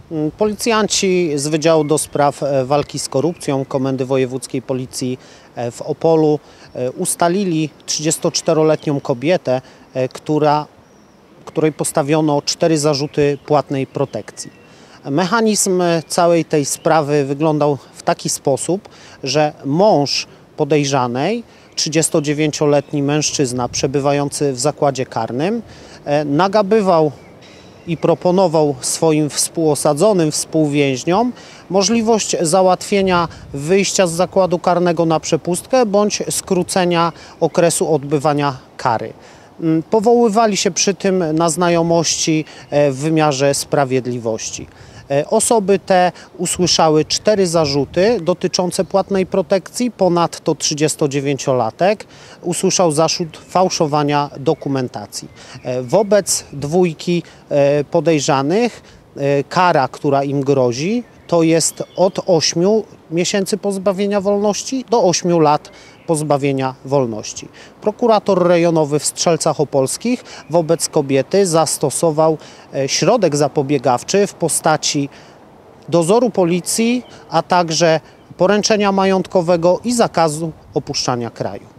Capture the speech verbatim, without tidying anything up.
Policjanci z Wydziału do Spraw Walki z Korupcją Komendy Wojewódzkiej Policji w Opolu ustalili trzydziestoczteroletnią kobietę, która, której postawiono cztery zarzuty płatnej protekcji. Mechanizm całej tej sprawy wyglądał w taki sposób, że mąż podejrzanej, trzydziestodziewięcioletni mężczyzna przebywający w zakładzie karnym, nagabywał i proponował swoim współosadzonym, współwięźniom możliwość załatwienia wyjścia z zakładu karnego na przepustkę bądź skrócenia okresu odbywania kary. Powoływali się przy tym na znajomości w wymiarze sprawiedliwości. Osoby te usłyszały cztery zarzuty dotyczące płatnej protekcji, ponadto trzydziestodziewięciolatek usłyszał zarzut fałszowania dokumentacji. Wobec dwójki podejrzanych kara, która im grozi, to jest od ośmiu miesięcy pozbawienia wolności do ośmiu lat pozbawienia wolności. Prokurator rejonowy w Strzelcach Opolskich wobec kobiety zastosował środek zapobiegawczy w postaci dozoru policji, a także poręczenia majątkowego i zakazu opuszczania kraju.